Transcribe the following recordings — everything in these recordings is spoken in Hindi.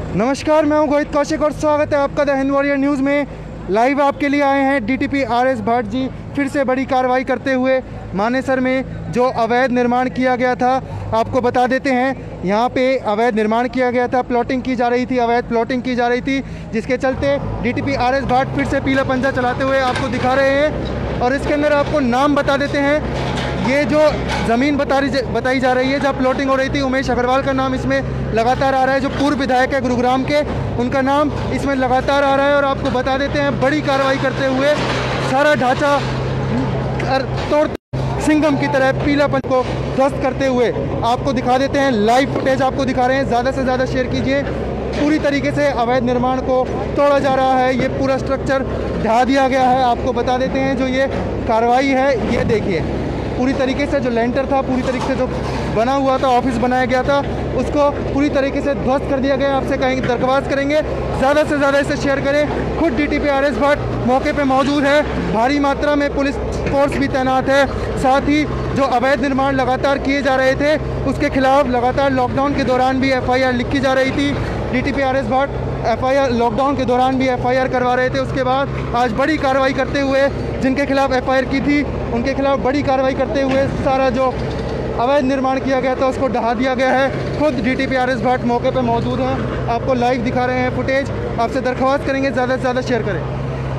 नमस्कार, मैं हूं गोहित कौशिक और स्वागत है आपका द हिंद वॉरियर न्यूज़ में। लाइव आपके लिए आए हैं डीटीपी आरएस भट्ट जी फिर से बड़ी कार्रवाई करते हुए मानेसर में जो अवैध निर्माण किया गया था। आपको बता देते हैं, यहां पे अवैध निर्माण किया गया था, प्लॉटिंग की जा रही थी, अवैध प्लॉटिंग की जा रही थी, जिसके चलते डीटीपी आरएस भट्ट फिर से पीला पंजा चलाते हुए आपको दिखा रहे हैं। और इसके अंदर आपको नाम बता देते हैं। ये जो ज़मीन बताई जा रही है जहाँ प्लॉटिंग हो रही थी, उमेश अग्रवाल का नाम इसमें लगातार आ रहा है, जो पूर्व विधायक है गुरुग्राम के, उनका नाम इसमें लगातार आ रहा है। और आपको बता देते हैं, बड़ी कार्रवाई करते हुए सारा ढांचा तोड़ सिंघम की तरह पीलापन को ध्वस्त करते हुए आपको दिखा देते हैं। लाइव फुटेज आपको दिखा रहे हैं, ज़्यादा से ज़्यादा शेयर कीजिए। पूरी तरीके से अवैध निर्माण को तोड़ा जा रहा है, ये पूरा स्ट्रक्चर ढा दिया गया है। आपको बता देते हैं, जो ये कार्रवाई है, ये देखिए पूरी तरीके से जो लेंटर था, पूरी तरीके से जो बना हुआ था, ऑफिस बनाया गया था, उसको पूरी तरीके से ध्वस्त कर दिया गया। आपसे कहेंगे, दरख्वास्त करेंगे ज़्यादा से ज़्यादा इसे शेयर करें। खुद डीटीपी आरएस भट्ट मौके पे मौजूद है, भारी मात्रा में पुलिस फोर्स भी तैनात है। साथ ही जो अवैध निर्माण लगातार किए जा रहे थे, उसके खिलाफ लगातार लॉकडाउन के दौरान भी एफआईआर लिखी जा रही थी। DTP RS Bhatt FIR lockdown के दौरान भी एफआईआर करवा रहे थे। उसके बाद आज बड़ी कार्रवाई करते हुए जिनके खिलाफ एफआईआर की थी, उनके खिलाफ बड़ी कार्रवाई करते हुए सारा जो अवैध निर्माण किया गया था उसको ढहा दिया गया है। खुद डीटीपी आरएस भट्ट मौके पर मौजूद हैं, आपको लाइव दिखा रहे हैं फुटेज। आपसे दरख्वास्त करेंगे ज़्यादा से ज़्यादा शेयर करें।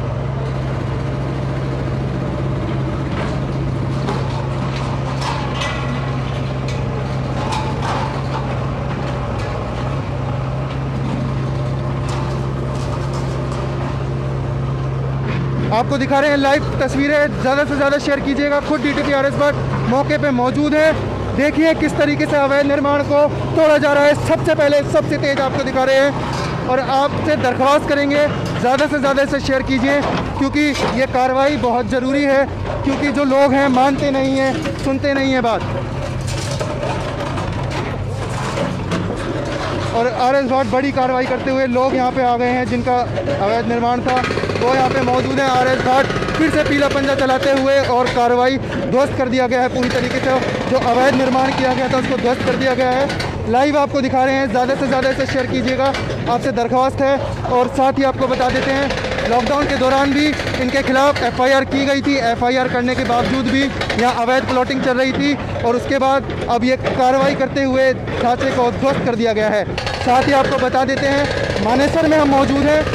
आपको दिखा रहे हैं लाइव तस्वीरें, ज़्यादा से ज़्यादा शेयर कीजिएगा। खुद डीटीपी आरएस भट्ट मौके पे मौजूद है। देखिए किस तरीके से अवैध निर्माण को तोड़ा जा रहा है। सबसे पहले सबसे तेज़ आपको दिखा रहे हैं और आपसे दरख्वास्त करेंगे ज़्यादा से ज़्यादा इसे शेयर कीजिए, क्योंकि ये कार्रवाई बहुत ज़रूरी है। क्योंकि जो लोग हैं मानते नहीं हैं, सुनते नहीं हैं बात। और आरएस भट्ट बड़ी कार्रवाई करते हुए लोग यहाँ पे आ गए हैं, जिनका अवैध निर्माण था वो यहाँ पे मौजूद है। आरएस भट्ट फिर से पीला पंजा चलाते हुए और कार्रवाई ध्वस्त कर दिया गया है। पूरी तरीके से जो अवैध निर्माण किया गया था उसको ध्वस्त कर दिया गया है। लाइव आपको दिखा रहे हैं, ज़्यादा से ज़्यादा इसे शेयर कीजिएगा, आपसे दरख्वास्त है। और साथ ही आपको बता देते हैं, लॉकडाउन के दौरान भी इनके खिलाफ एफआईआर की गई थी। एफआईआर करने के बावजूद भी यहाँ अवैध प्लॉटिंग चल रही थी और उसके बाद अब ये कार्रवाई करते हुए ढांचे को ध्वस्त कर दिया गया है। साथ ही आपको बता देते हैं, मानेसर में हम मौजूद हैं।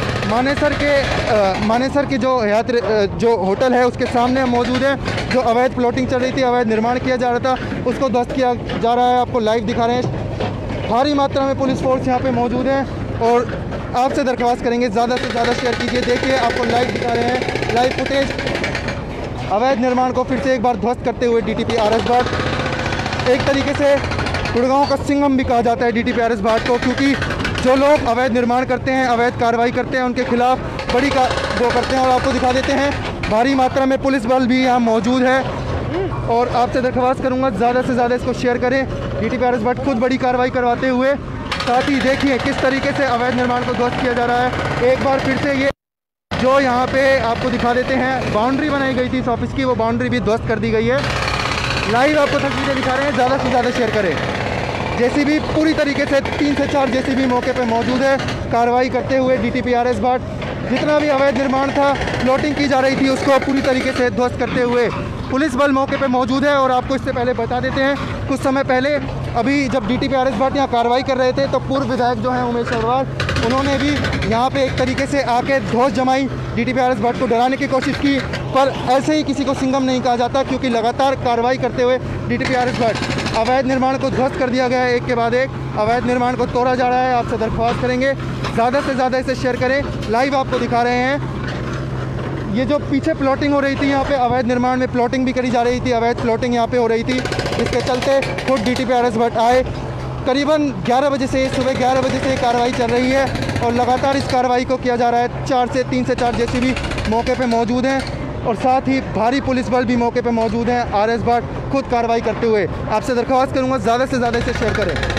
मानेसर की जो होटल है उसके सामने हम मौजूद हैं। जो अवैध प्लॉटिंग चल रही थी, अवैध निर्माण किया जा रहा था, उसको ध्वस्त किया जा रहा है। आपको लाइव दिखा रहे हैं, भारी मात्रा में पुलिस फोर्स यहाँ पे मौजूद है। और आपसे दरख्वास्त करेंगे ज़्यादा से ज़्यादा शेयर कीजिए। देखिए आपको लाइव दिखा रहे हैं, लाइव फुटेज अवैध निर्माण को फिर से एक बार ध्वस्त करते हुए डीटीपी आरएस भट्ट। एक तरीके से गुड़गांव का सिंघम भी कहा जाता है डीटीपी आरएस भट्ट को, क्योंकि जो लोग अवैध निर्माण करते हैं, अवैध कार्रवाई करते हैं, उनके खिलाफ बड़ी वो करते हैं। और आपको दिखा देते हैं, भारी मात्रा में पुलिस बल भी यहाँ मौजूद है। और आपसे दरख्वास्त करूँगा ज़्यादा से ज़्यादा इसको शेयर करें। डीटीपी आरएस भट्ट खुद बड़ी कार्रवाई करवाते हुए, साथ ही देखिए किस तरीके से अवैध निर्माण को ध्वस्त किया जा रहा है। एक बार फिर से ये जो यहाँ पे आपको दिखा देते हैं, बाउंड्री बनाई गई थी इस ऑफिस की, वो बाउंड्री भी ध्वस्त कर दी गई है। लाइव आपको तस्वीरें दिखा रहे हैं, ज़्यादा से ज़्यादा शेयर करें। जेसीबी पूरी तरीके से 3 से 4 जेसीबी मौके पे मौजूद है, कार्रवाई करते हुए डीटीपी आरएस भट्ट। जितना भी अवैध निर्माण था, प्लॉटिंग की जा रही थी, उसको पूरी तरीके से ध्वस्त करते हुए पुलिस बल मौके पे मौजूद है। और आपको इससे पहले बता देते हैं, कुछ समय पहले अभी जब डीटीपी आरएस भट्ट यहाँ कार्रवाई कर रहे थे, तो पूर्व विधायक जो हैं उमेश अग्रवाल, उन्होंने भी यहाँ पे एक तरीके से आके धौंस जमाई, डीटीपी आरएस भट्ट को डराने की कोशिश की। पर ऐसे ही किसी को सिंघम नहीं कहा जाता, क्योंकि लगातार कार्रवाई करते हुए डीटीपी आरएस भट्ट अवैध निर्माण को ध्वस्त कर दिया गया है। एक के बाद एक अवैध निर्माण को तोड़ा जा रहा है। आपसे दरख्वास्त करेंगे ज़्यादा से ज़्यादा इसे शेयर करें। लाइव आपको दिखा रहे हैं, ये जो पीछे प्लॉटिंग हो रही थी, यहाँ पे अवैध निर्माण में प्लॉटिंग भी करी जा रही थी, अवैध प्लॉटिंग यहाँ पे हो रही थी, जिसके चलते खुद डीटीपी आरएस भट्ट आए। करीबन 11 बजे से, सुबह 11 बजे से कार्रवाई चल रही है और लगातार इस कार्रवाई को किया जा रहा है। 3 से 4 जेसीबी मौके पे मौजूद हैं और साथ ही भारी पुलिस बल भी मौके पे मौजूद हैं। आरएस भट्ट खुद कार्रवाई करते हुए, आपसे दरख्वास्त करूँगा ज़्यादा से ज़्यादा इसे शेयर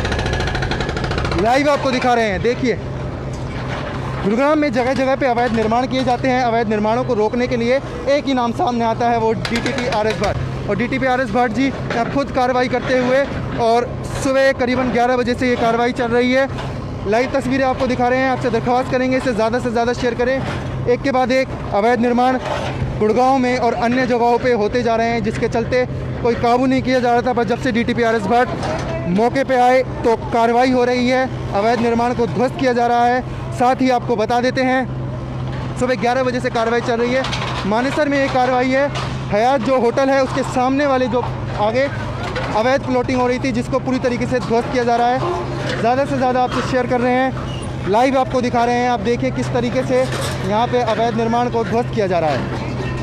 करें। लाइव आपको दिखा रहे हैं, देखिए गुरुग्राम में जगह जगह पे अवैध निर्माण किए जाते हैं। अवैध निर्माणों को रोकने के लिए एक ही नाम सामने आता है, वो डीटीपी आरएस भट्ट। और डीटीपी आरएस भट्ट जी खुद कार्रवाई करते हुए, और सुबह करीबन 11 बजे से ये कार्रवाई चल रही है। लाइव तस्वीरें आपको दिखा रहे हैं। आपसे दरख्वास्त करेंगे इसे ज़्यादा से ज़्यादा शेयर करें। एक के बाद एक अवैध निर्माण गुड़गांव में और अन्य जगहों पे होते जा रहे हैं, जिसके चलते कोई काबू नहीं किया जा रहा था। पर जब से DTPRS भट्ट मौके पे आए तो कार्रवाई हो रही है, अवैध निर्माण को ध्वस्त किया जा रहा है। साथ ही आपको बता देते हैं सुबह 11 बजे से कार्रवाई चल रही है। मानेसर में एक कार्रवाई है, हयात जो होटल है उसके सामने वाले जो आगे अवैध प्लॉटिंग हो रही थी, जिसको पूरी तरीके से ध्वस्त किया जा रहा है। ज़्यादा से ज़्यादा आपसे शेयर कर रहे हैं, लाइव आपको दिखा रहे हैं। आप देखिए किस तरीके से यहाँ पे अवैध निर्माण को ध्वस्त किया जा रहा है।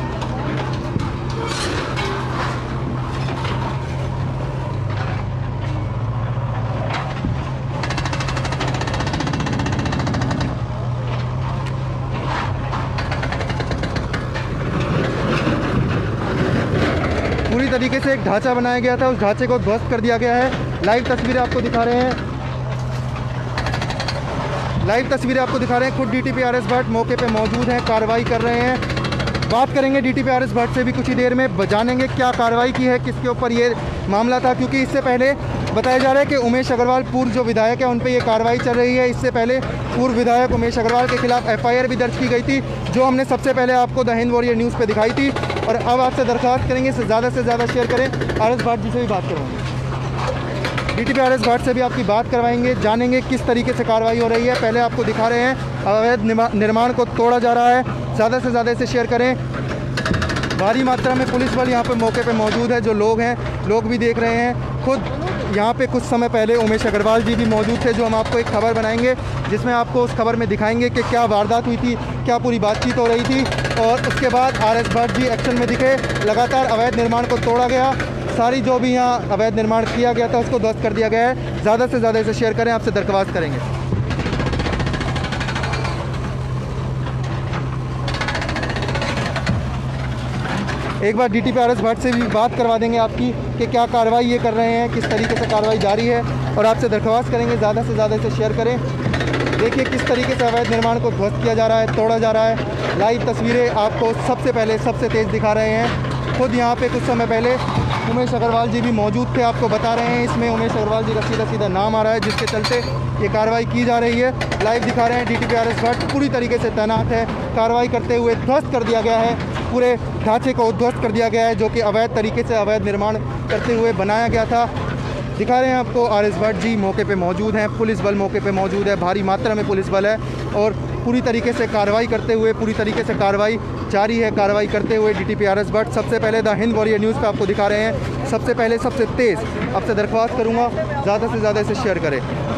पूरी तरीके से एक ढांचा बनाया गया था, उस ढांचे को ध्वस्त कर दिया गया है। लाइव तस्वीरें आपको दिखा रहे हैं, लाइव तस्वीरें आपको दिखा रहे हैं। खुद DTPRS भट्ट मौके पे मौजूद हैं, कार्रवाई कर रहे हैं। बात करेंगे DTPRS भट्ट से भी कुछ ही देर में, जानेंगे क्या कार्रवाई की है, किसके ऊपर ये मामला था। क्योंकि इससे पहले बताया जा रहा है कि उमेश अग्रवाल पूर्व जो विधायक है उन पर ये कार्रवाई चल रही है। इससे पहले पूर्व विधायक उमेश अग्रवाल के खिलाफ FIR भी दर्ज की गई थी, जो हमने सबसे पहले आपको द हिंद वॉरियर न्यूज़ पे दिखाई थी। और अब आपसे दरख्वास्त करेंगे इसे ज़्यादा से ज़्यादा शेयर करें। RS भट्ट जी से भी बात करूँगी, DTPRS भट्ट से भी आपकी बात करवाएंगे, जानेंगे किस तरीके से कार्रवाई हो रही है। पहले आपको दिखा रहे हैं अवैध निर्माण को तोड़ा जा रहा है, ज़्यादा से ज़्यादा इसे शेयर करें। भारी मात्रा में पुलिस बल यहाँ पे मौके पे मौजूद है, जो लोग हैं लोग भी देख रहे हैं। खुद यहाँ पे कुछ समय पहले उमेश अग्रवाल जी भी मौजूद थे, जो हम आपको एक खबर बनाएंगे जिसमें आपको उस खबर में दिखाएंगे कि क्या वारदात हुई थी, क्या पूरी बातचीत हो रही थी। और उसके बाद RS भट्ट जी एक्शन में दिखे, लगातार अवैध निर्माण को तोड़ा गया, सारी जो भी यहाँ अवैध निर्माण किया गया था उसको ध्वस्त कर दिया गया है। ज़्यादा से ज़्यादा इसे शेयर करें, आपसे दरख्वास्त करेंगे। एक बार DTPRS भट्ट से भी बात करवा देंगे आपकी कि क्या कार्रवाई ये कर रहे हैं, किस तरीके से कार्रवाई जारी है। और आपसे दरख्वास्त करेंगे ज़्यादा से ज़्यादा इसे शेयर करें। देखिए किस तरीके से अवैध निर्माण को ध्वस्त किया जा रहा है, तोड़ा जा रहा है। लाइव तस्वीरें आपको सबसे पहले सबसे तेज़ दिखा रहे हैं। खुद यहाँ पे कुछ समय पहले उमेश अग्रवाल जी भी मौजूद थे, आपको बता रहे हैं। इसमें उमेश अग्रवाल जी का सीधा सीधा नाम आ रहा है, जिसके चलते ये कार्रवाई की जा रही है। लाइव दिखा रहे हैं, DTPRS भट्ट पूरी तरीके से तैनात है, कार्रवाई करते हुए ध्वस्त कर दिया गया है, पूरे ढांचे को ध्वस्त कर दिया गया है, जो कि अवैध तरीके से अवैध निर्माण करते हुए बनाया गया था। दिखा रहे हैं आपको RS भट्ट जी मौके पे मौजूद हैं, पुलिस बल मौके पे मौजूद है, भारी मात्रा में पुलिस बल है और पूरी तरीके से कार्रवाई करते हुए, पूरी तरीके से कार्रवाई जारी है। कार्रवाई करते हुए DTPRS भट्ट सबसे पहले द हिंद वॉरियर न्यूज़ पे आपको दिखा रहे हैं, सबसे पहले सबसे तेज़। आपसे दरख्वास्त करूँगा ज़्यादा से ज़्यादा इसे शेयर करें,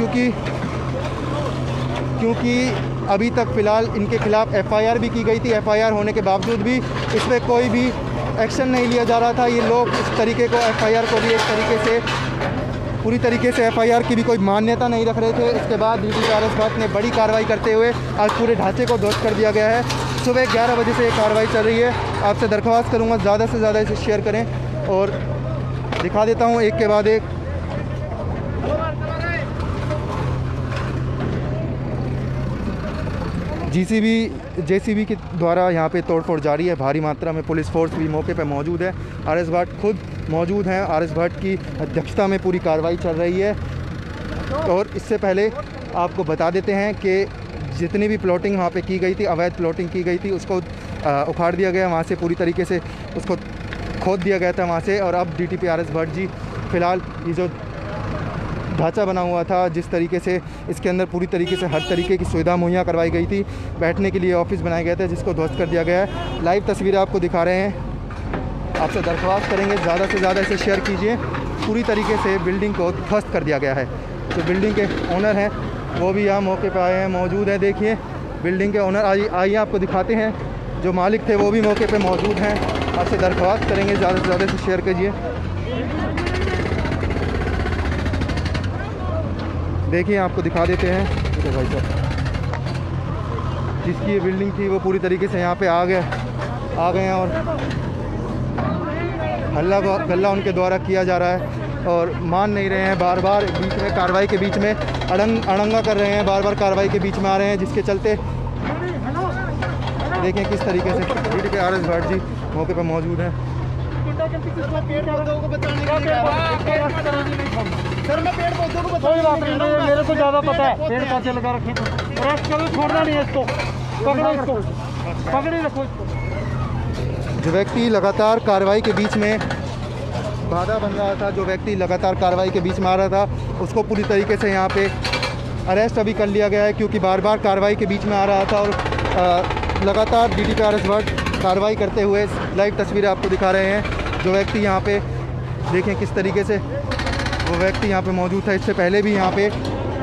क्योंकि अभी तक फ़िलहाल इनके खिलाफ FIR भी की गई थी। FIR होने के बावजूद भी इस पर कोई भी एक्शन नहीं लिया जा रहा था। ये लोग इस तरीके को FIR को भी एक तरीके से पूरी तरीके से FIR की भी कोई मान्यता नहीं रख रहे थे। इसके बाद DTPRS भट्ट ने बड़ी कार्रवाई करते हुए आज पूरे ढांचे को ध्वस्त कर दिया गया है। सुबह 11 बजे से ये कार्रवाई चल रही है। आपसे दरख्वास्त करूँगा ज़्यादा से ज़्यादा इसे शेयर करें और दिखा देता हूँ एक के बाद एक। JCB के द्वारा यहाँ पे तोड़फोड़ जारी है, भारी मात्रा में पुलिस फोर्स भी मौके पे मौजूद है। RS भट्ट खुद मौजूद हैं, RS भट्ट की अध्यक्षता में पूरी कार्रवाई चल रही है। और इससे पहले आपको बता देते हैं कि जितनी भी प्लॉटिंग वहाँ पे की गई थी, अवैध प्लॉटिंग की गई थी, उसको उखाड़ दिया गया, वहाँ से पूरी तरीके से उसको खोद दिया गया था वहाँ से। और अब DTPRS भट्ट जी फ़िलहाल ये जो ढांचा बना हुआ था, जिस तरीके से इसके अंदर पूरी तरीके से हर तरीके की सुविधा मुहैया करवाई गई थी, बैठने के लिए ऑफिस बनाया गया था, जिसको ध्वस्त कर दिया गया है। लाइव तस्वीरें आपको दिखा रहे हैं। आपसे दरख्वास्त करेंगे ज़्यादा से ज़्यादा इसे शेयर कीजिए। पूरी तरीके से बिल्डिंग को ध्वस्त कर दिया गया है। जो बिल्डिंग के ओनर हैं वो भी यहाँ मौके पर आए हैं, मौजूद हैं। देखिए बिल्डिंग के ओनर आइए आपको दिखाते हैं। जो मालिक थे वो भी मौके पर मौजूद हैं। आपसे दरख्वास्त करेंगे ज़्यादा से ज़्यादा इसे शेयर कीजिए। देखिए आपको दिखा देते हैं। तो भाई साहब जिसकी ये बिल्डिंग थी वो पूरी तरीके से यहाँ पे आ गए हैं और हल्ला गल्ला उनके द्वारा किया जा रहा है और मान नहीं रहे हैं। बार बार बीच में कार्रवाई के बीच में अड़ंगा कर रहे हैं, बार बार कार्रवाई के बीच में आ रहे हैं, जिसके चलते देखें किस तरीके से DTPRS भट्ट जी मौके पर मौजूद हैं। सर मैं पेड़ पौधों को कोई बात नहीं, मेरे को ज़्यादा पता है। पेड़ पौधे लगा रखे तो अरेस्ट करो, छोड़ना नहीं है इसको, पकड़ो इसको, पकड़े रखो इसको। जो व्यक्ति लगातार कार्रवाई के बीच में बाधा बन रहा था, जो व्यक्ति लगातार कार्रवाई के बीच में आ रहा था, उसको पूरी तरीके से यहाँ पे अरेस्ट अभी कर लिया गया है, क्योंकि बार बार कार्रवाई के बीच में आ रहा था और लगातार DTPRS भट्ट कार्रवाई करते हुए लाइव तस्वीरें आपको दिखा रहे हैं। जो व्यक्ति यहाँ पे देखें किस तरीके से वो व्यक्ति यहाँ पे मौजूद था, इससे पहले भी यहाँ पे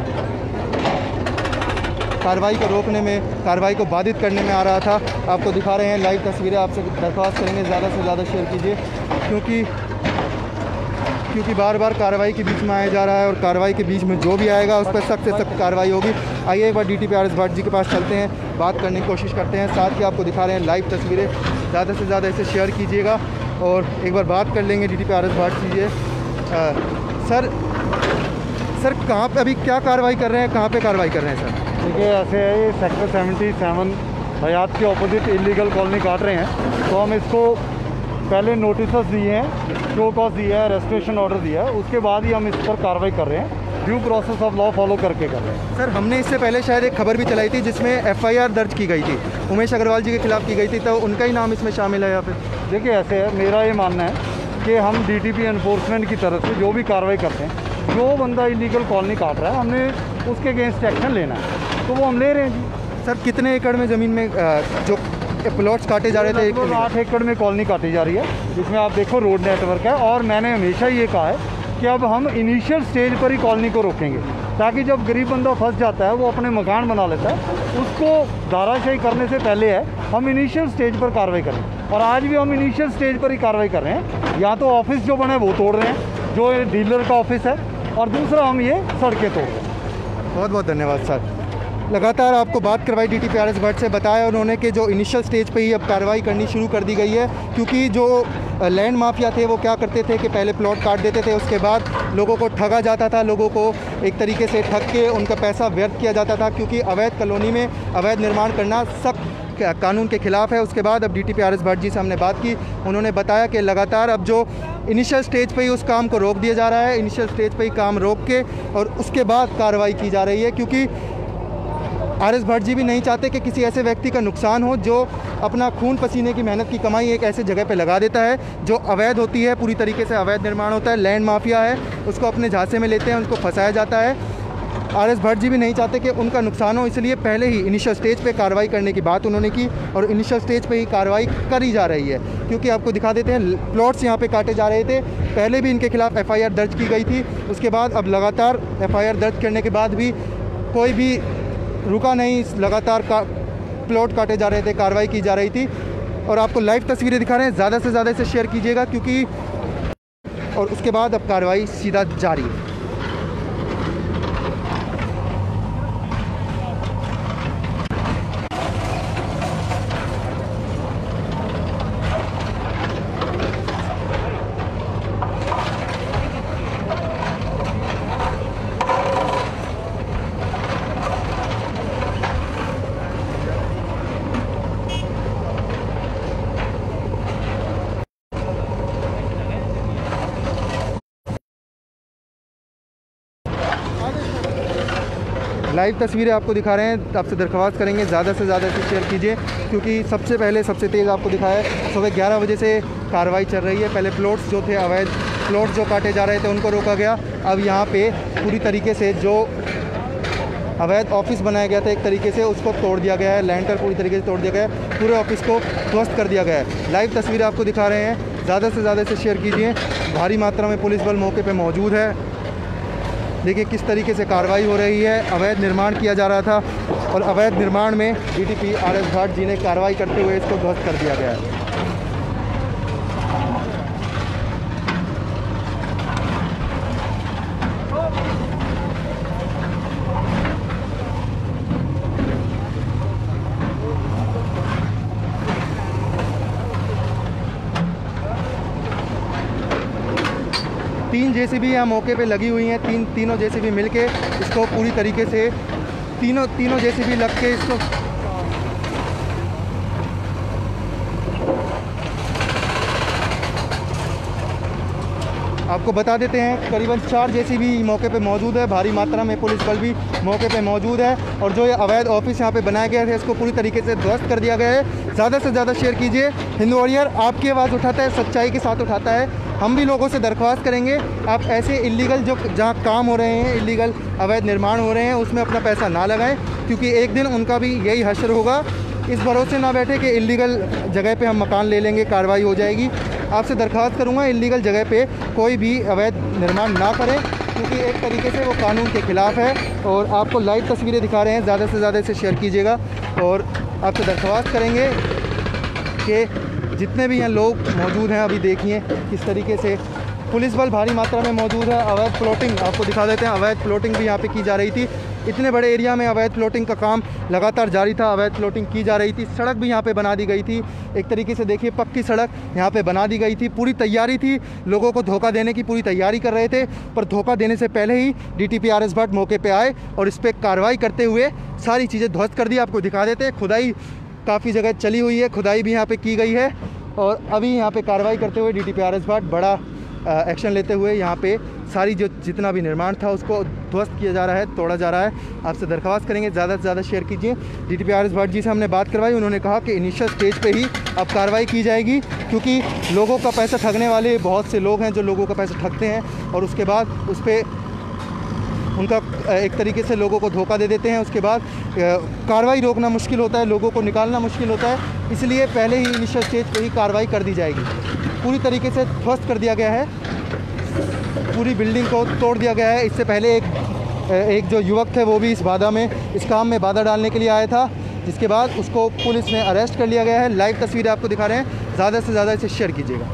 कार्रवाई को रोकने में, कार्रवाई को बाधित करने में आ रहा था। आपको दिखा रहे हैं लाइव तस्वीरें, आपसे दरख्वास्त करेंगे ज़्यादा से ज़्यादा शेयर कीजिए, क्योंकि बार बार कार्रवाई के बीच में आया जा रहा है और कार्रवाई के बीच में जो भी आएगा उस पर सख्त से सख्त कार्रवाई होगी। आइए एक बार DTPRS भट्ट जी के पास चलते हैं, बात करने की कोशिश करते हैं। साथ ही आपको दिखा रहे हैं लाइव तस्वीरें, ज़्यादा से ज़्यादा इसे शेयर कीजिएगा और एक बार बात कर लेंगे DTPRS भट्ट जी। सर कहाँ पे अभी क्या कार्रवाई कर रहे हैं, कहाँ पे कार्रवाई कर रहे हैं सर? देखिए ऐसे है, ये सेक्टर 77 हयात के ऑपोजिट इलीगल कॉलोनी काट रहे हैं, तो हम इसको पहले नोटिस दिए हैं, शो कॉज दिया है, रेस्ट्रिक्शन ऑर्डर दिया है, उसके बाद ही हम इस पर कार्रवाई कर रहे हैं, due process of law follow करके कर रहे हैं। सर हमने इससे पहले शायद एक खबर भी चलाई थी जिसमें FIR दर्ज की गई थी, उमेश अग्रवाल जी के खिलाफ की गई थी, तो उनका ही नाम इसमें शामिल है यहाँ पे? देखिए ऐसे है, मेरा ये मानना है कि हम DTP एनफोर्समेंट की तरफ से जो भी कार्रवाई करते हैं, जो बंदा इलीगल कॉलोनी काट रहा है हमने उसके अगेंस्ट एक्शन लेना है, तो वो हम ले रहे हैं जी। सर कितने एकड़ में ज़मीन में जो प्लॉट्स काटे जा रहे थे? 8 एकड़ में कॉलोनी काटी जा रही है, जिसमें आप देखो रोड नेटवर्क है। और मैंने हमेशा ये कहा है कि अब हम इनिशियल स्टेज पर ही कॉलोनी को रोकेंगे, ताकि जब गरीब बंदा फंस जाता है, वो अपने मकान बना लेता है, उसको धाराशाही करने से पहले है हम इनिशियल स्टेज पर कार्रवाई करें। और आज भी हम इनिशियल स्टेज पर ही कार्रवाई कर रहे हैं। या तो ऑफिस जो बना है वो तोड़ रहे हैं, जो डीलर का ऑफिस है, और दूसरा हम ये सड़कें तोड़ रहे हैं। बहुत बहुत धन्यवाद सर। लगातार आपको बात करवाई DTPRS भट्ट से, बताया उन्होंने कि जो इनिशियल स्टेज पे ही अब कार्रवाई करनी शुरू कर दी गई है, क्योंकि जो लैंड माफिया थे वो क्या करते थे कि पहले प्लॉट काट देते थे, उसके बाद लोगों को ठगा जाता था, लोगों को एक तरीके से ठग के उनका पैसा व्यर्थ किया जाता था, क्योंकि अवैध कॉलोनी में अवैध निर्माण करना सख्त कानून के खिलाफ है। उसके बाद अब DTPRS भट्ट जी से हमने बात की, उन्होंने बताया कि लगातार अब जो इनिशियल स्टेज पे ही उस काम को रोक दिया जा रहा है, इनिशियल स्टेज पे ही काम रोक के और उसके बाद कार्रवाई की जा रही है, क्योंकि RS भट्ट जी भी नहीं चाहते कि किसी ऐसे व्यक्ति का नुकसान हो जो अपना खून पसीने की मेहनत की कमाई एक ऐसे जगह पे लगा देता है जो अवैध होती है, पूरी तरीके से अवैध निर्माण होता है, लैंड माफिया है, उसको अपने झांसे में लेते हैं, उनको फंसाया जाता है। RS भट्ट जी भी नहीं चाहते कि उनका नुकसान हो, इसलिए पहले ही इनिशियल स्टेज पे कार्रवाई करने की बात उन्होंने की और इनिशियल स्टेज पे ही कार्रवाई करी जा रही है। क्योंकि आपको दिखा देते हैं प्लॉट्स यहाँ पे काटे जा रहे थे, पहले भी इनके खिलाफ FIR दर्ज की गई थी, उसके बाद अब लगातार FIR दर्ज करने के बाद भी कोई भी रुका नहीं, लगातार प्लॉट काटे जा रहे थे, कार्रवाई की जा रही थी। और आपको लाइव तस्वीरें दिखा रहे हैं, ज़्यादा से ज़्यादा इसे शेयर कीजिएगा, क्योंकि और उसके बाद अब कार्रवाई सीधा जारी है। लाइव तस्वीरें आपको दिखा रहे हैं, आपसे दरख्वास्त करेंगे ज़्यादा से ज़्यादा इसे शेयर कीजिए, क्योंकि सबसे पहले सबसे तेज़ आपको दिखाया है, सुबह 11 बजे से कार्रवाई चल रही है। पहले प्लॉट्स जो थे अवैध प्लॉट्स जो काटे जा रहे थे उनको रोका गया, अब यहाँ पे पूरी तरीके से जो अवैध ऑफिस बनाया गया था एक तरीके से उसको तोड़ दिया गया है, लैंटर पूरी तरीके से तोड़ दिया गया है, पूरे ऑफिस को ध्वस्त कर दिया गया है। लाइव तस्वीरें आपको दिखा रहे हैं, ज़्यादा से ज़्यादा इसे शेयर कीजिए। भारी मात्रा में पुलिस बल मौके पर मौजूद है। देखिए किस तरीके से कार्रवाई हो रही है, अवैध निर्माण किया जा रहा था और अवैध निर्माण में DTPRS भट्ट जी ने कार्रवाई करते हुए इसको ध्वस्त कर दिया गया है। तीन JCB यहाँ मौके पे लगी हुई हैं, तीनों JCB मिलके इसको पूरी तरीके से तीनों JCB लग के इसको अब आपको बता देते हैं करीबन 4 जेसीबी मौके पे मौजूद है, भारी मात्रा में पुलिस बल भी मौके पे मौजूद है। और जो ये अवैध ऑफिस यहाँ पे बनाया गया है इसको पूरी तरीके से ध्वस्त कर दिया गया है। ज़्यादा से ज़्यादा शेयर कीजिए। हिंदू वॉरियर आपकी आवाज़ उठाता है, सच्चाई के साथ उठाता है। हम भी लोगों से दरख्वास्त करेंगे आप ऐसे इलीगल जो जहाँ काम हो रहे हैं, इलीगल अवैध निर्माण हो रहे हैं उसमें अपना पैसा ना लगाएं, क्योंकि एक दिन उनका भी यही हश्र होगा। इस भरोसे ना बैठे कि इलीगल जगह पे हम मकान ले लेंगे, कार्रवाई हो जाएगी। आपसे दरख्वास्त करूँगा इलीगल जगह पे कोई भी अवैध निर्माण ना करें, क्योंकि एक तरीके से वो कानून के ख़िलाफ़ है। और आपको लाइव तस्वीरें दिखा रहे हैं, ज़्यादा से ज़्यादा इसे शेयर कीजिएगा। और आपसे दरख्वास्त करेंगे कि जितने भी यहाँ लोग मौजूद हैं अभी देखिए किस तरीके से पुलिस बल भारी मात्रा में मौजूद है। अवैध प्लॉटिंग आपको दिखा देते हैं, अवैध प्लॉटिंग भी यहाँ पे की जा रही थी। इतने बड़े एरिया में अवैध प्लॉटिंग का काम लगातार जारी था, अवैध प्लॉटिंग की जा रही थी। सड़क भी यहाँ पे बना दी गई थी, एक तरीके से देखिए पक्की सड़क यहाँ पे बना दी गई थी। पूरी तैयारी थी, लोगों को धोखा देने की पूरी तैयारी कर रहे थे, पर धोखा देने से पहले ही DTP RS भट्ट मौके पर आए और इस पर कार्रवाई करते हुए सारी चीज़ें ध्वस्त कर दी। आपको दिखा देते हैं, खुदाई काफ़ी जगह चली हुई है, खुदाई भी यहाँ पर की गई है। और अभी यहाँ पे कार्रवाई करते हुए DTP RS भट्ट बड़ा एक्शन लेते हुए यहाँ पे सारी जो जितना भी निर्माण था उसको ध्वस्त किया जा रहा है, तोड़ा जा रहा है। आपसे दरख्वास्त करेंगे ज़्यादा से ज़्यादा शेयर कीजिए। DTP RS भट्ट जी से हमने बात करवाई, उन्होंने कहा कि इनिशियल स्टेज पे ही अब कार्रवाई की जाएगी, क्योंकि लोगों का पैसा ठगने वाले बहुत से लोग हैं जो लोगों का पैसा ठगते हैं और उसके बाद उस पर उनका एक तरीके से लोगों को धोखा दे देते हैं। उसके बाद कार्रवाई रोकना मुश्किल होता है, लोगों को निकालना मुश्किल होता है, इसलिए पहले ही इनिशियल स्टेज पे ही कार्रवाई कर दी जाएगी। पूरी तरीके से ध्वस्त कर दिया गया है, पूरी बिल्डिंग को तोड़ दिया गया है। इससे पहले एक जो युवक थे वो भी इस काम में बाधा डालने के लिए आया था, जिसके बाद उसको पुलिस ने अरेस्ट कर लिया गया है। लाइव तस्वीरें आपको दिखा रहे हैं, ज़्यादा से ज़्यादा इसे शेयर कीजिएगा।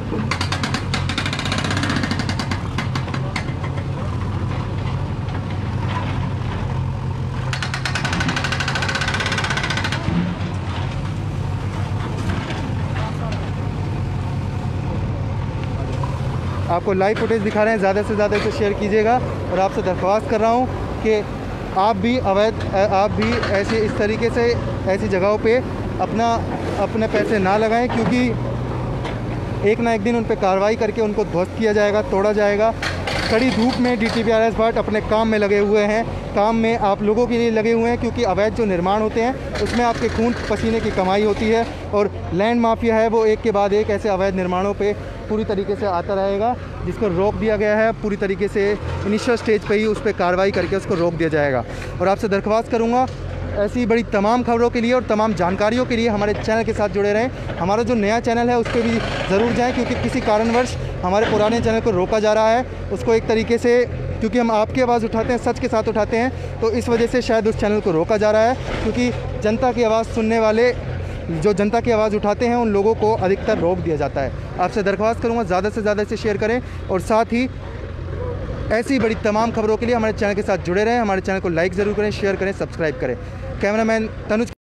आपको लाइव फुटेज दिखा रहे हैं, ज़्यादा से ज़्यादा इसे शेयर कीजिएगा। और आपसे दरख्वास्त कर रहा हूँ कि आप भी ऐसे इस तरीके से ऐसी जगहों पे अपने पैसे ना लगाएं, क्योंकि एक ना एक दिन उन पर कार्रवाई करके उनको ध्वस्त किया जाएगा, तोड़ा जाएगा। कड़ी धूप में DTP RS भट्ट अपने काम में लगे हुए हैं, काम में आप लोगों के लिए लगे हुए हैं, क्योंकि अवैध जो निर्माण होते हैं उसमें आपके खून पसीने की कमाई होती है। और लैंड माफिया है वो एक के बाद एक ऐसे अवैध निर्माणों पे पूरी तरीके से आता रहेगा, जिसको रोक दिया गया है। पूरी तरीके से इनिशियल स्टेज पे ही उस पर कार्रवाई करके उसको रोक दिया जाएगा। और आपसे दरख्वास्त करूँगा ऐसी बड़ी तमाम खबरों के लिए और तमाम जानकारियों के लिए हमारे चैनल के साथ जुड़े रहें। हमारा जो नया चैनल है उस पर भी ज़रूर जाएं, क्योंकि किसी कारणवश हमारे पुराने चैनल को रोका जा रहा है। उसको एक तरीके से, क्योंकि हम आपकी आवाज़ उठाते हैं, सच के साथ उठाते हैं, तो इस वजह से शायद उस चैनल को रोका जा रहा है, क्योंकि जनता की आवाज़ सुनने वाले जो जनता की आवाज़ उठाते हैं उन लोगों को अधिकतर रोक दिया जाता है। आपसे दरख्वास्त करूँगा ज़्यादा से ज़्यादा इसे शेयर करें और साथ ही ऐसी बड़ी तमाम खबरों के लिए हमारे चैनल के साथ जुड़े रहें। हमारे चैनल को लाइक ज़रूर करें, शेयर करें, सब्सक्राइब करें। कैमरामैन तनुज